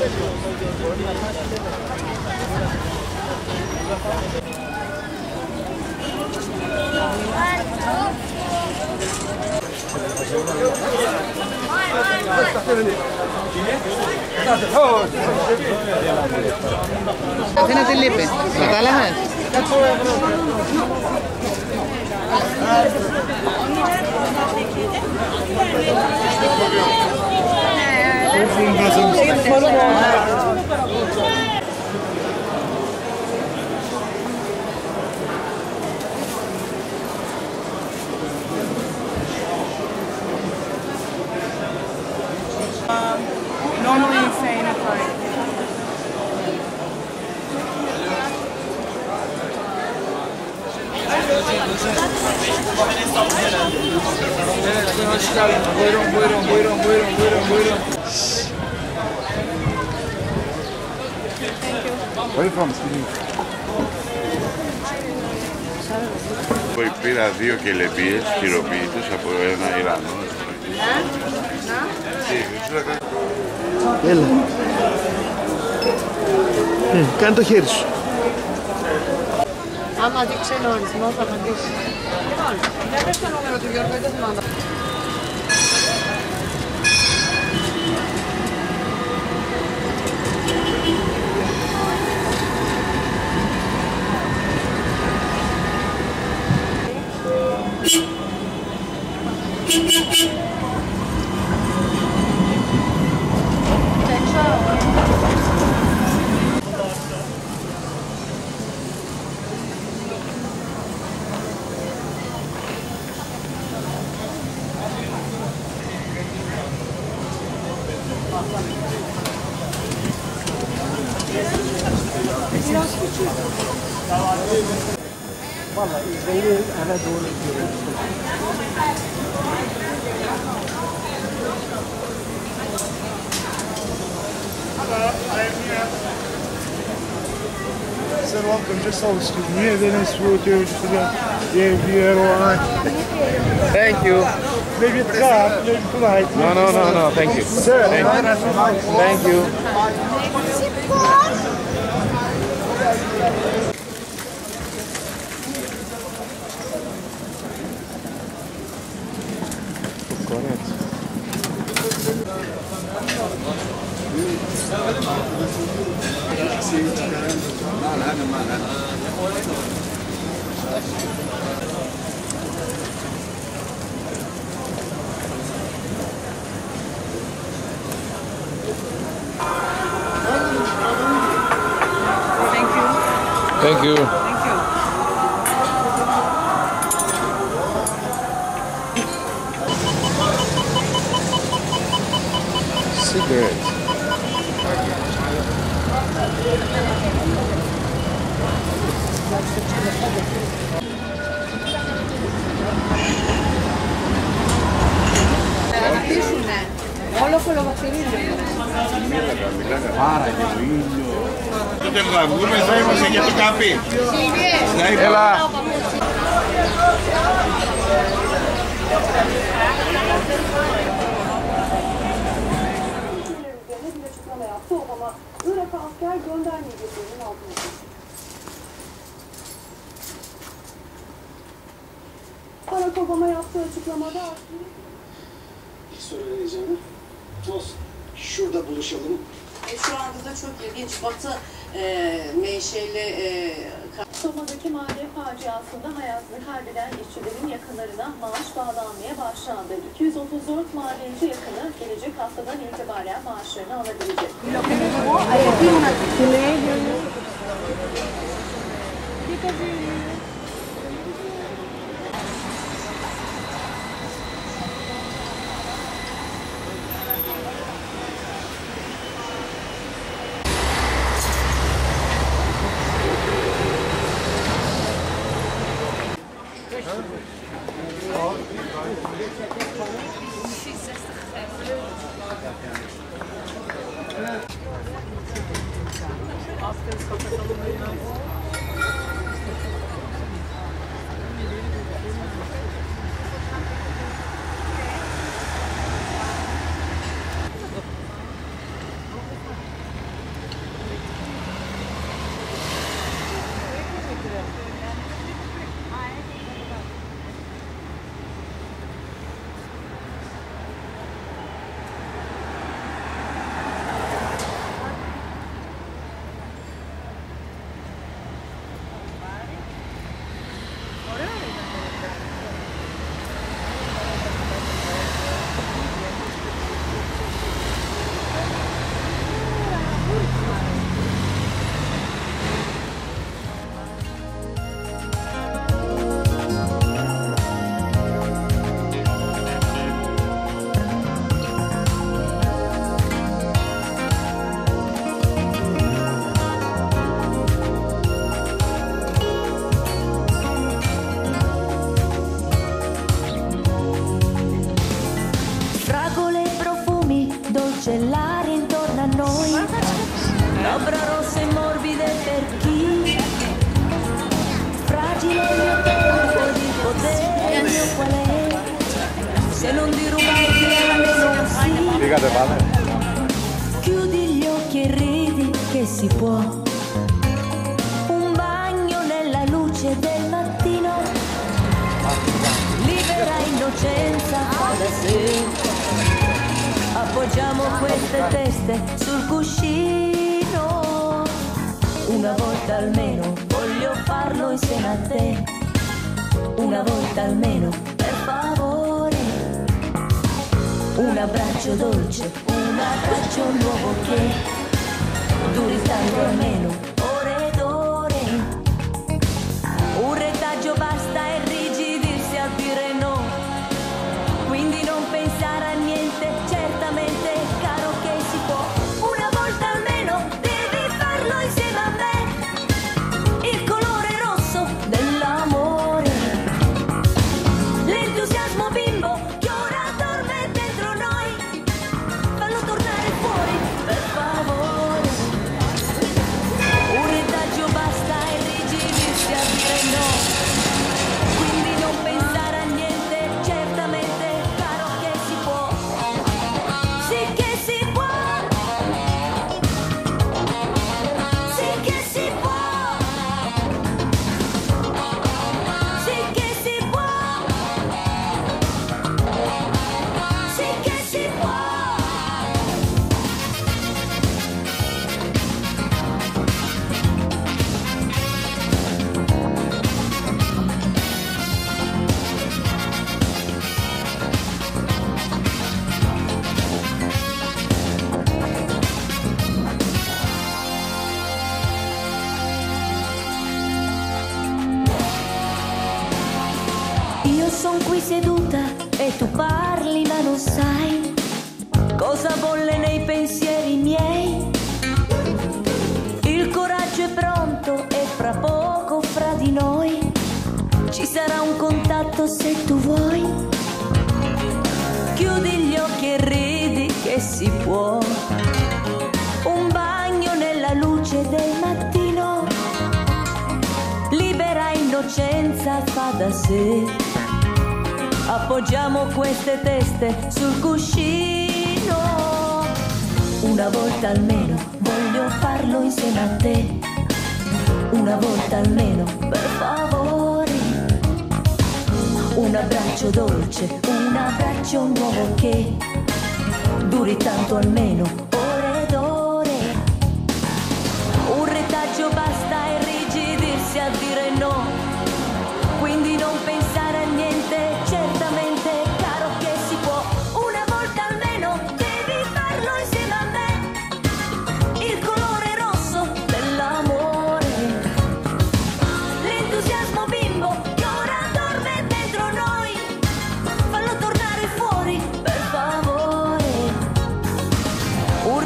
Αφήνω τη λύπη. Κατάλαβες. Normally you say in a party. Evet, hoş geldin. Buyurun. Where are you from? Πήρα 2 κελεπίες χειροποίητες από ένα Ιρανό. Έλα. Κάνε το χέρι σου. Άμα δει ξένο αριθμό θα απαντήσει. Λοιπόν, δεν πες το νούμερο του Γιώργου, δεν θυμάμαι. Vallahi İzmir'i eve doğru gidiyoruz. Sir, welcome. Just so excuse me. Then it's Thank you. maybe truck, maybe flight. No. Thank you. Sir, Thank you. Thank you. Thank you. Cigarette. Όλο κολοβακτηρίδιο. Πάρα και το ήλιο. Τότε θα βγούμε, θα είμαστε για το καπί. Έλα. Barack Obama yaptığı açıklamada söyleyeceğim. Tost, şurada buluşalım. Şu anda da çok ilginç Batı menşeli Soma'daki maden faciasında hayatını kaybeden işçilerin yakınlarına maaş bağlanmaya başlandı. 234 madenci yakını gelecek haftadan itibaren maaşlarını alabilecek. luce l'aria intorno a noi, labbra rosse e morbide per chi fragile il mio tempo di potere, il mio qual è, se non di rubarti almeno sì. Chiudi gli occhi e ridi che si può, un bagno nella luce del mattino, libera innocenza da sé. Appoggiamo queste teste sul cuscino, una volta almeno voglio farlo insieme a te, una volta almeno per favore. Un abbraccio dolce, un abbraccio nuovo che duri tanto almeno ore ed ore. Un retaggio basta e irrigidirsi a dire no, quindi non pensare a niente, certamente caro che si può. Una volta almeno devi farlo insieme a me, il colore rosso dell'amore, l'entusiasmo bimbo che ora dorme dentro noi, fallo tornare fuori per favore. Un retaggio basta e irrigidirsi a dire no, quindi non pensare a niente, certamente caro che si può. Sì che si può, sì che si può, sì che si può, sì che si può. Io son qui seduta e tu parli ma non sai cosa bolle nei pensieri miei. Il coraggio è pronto e fra poco fra di noi ci sarà un contatto se tu vuoi. Chiudi gli occhi e ridi che si può, un bagno nella luce del mattino, libera innocenza fa da sé. Appoggiamo queste teste sul cuscino, una volta almeno voglio farlo insieme a te, una volta almeno per favore. Un abbraccio dolce, un abbraccio nuovo che duri tanto almeno ore ed ore. Un retaggio basta e irrigidirsi a dire no, quindi non pensare a niente, certamente caro che si può. Una volta almeno devi farlo insieme a me, il colore rosso dell'amore, l'entusiasmo bimbo che ora dorme dentro noi, fallo tornare fuori per favore.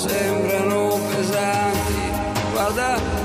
sembrano pesanti, guarda